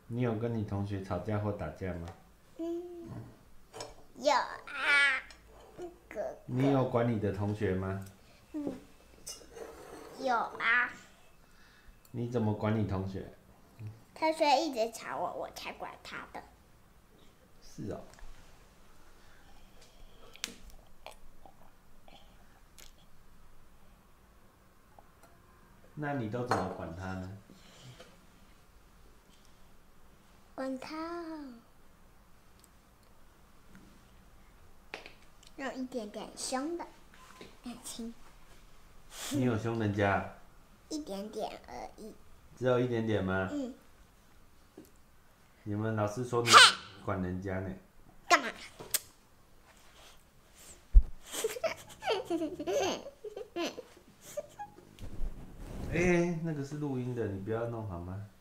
你有跟你同学吵架或打架吗？ 有啊， 你有管你的同学吗？ 有啊。 你怎么管你同学？ 同学一直吵我，我才管他的。 是哦。那你都怎么管他呢？ 管他用一点点凶的，轻。 你有凶人家？ 一点点而已。 只有一点点吗？ 嗯。 你们老师说你管人家呢。 干嘛？ 那个是录音的，你不要弄好吗？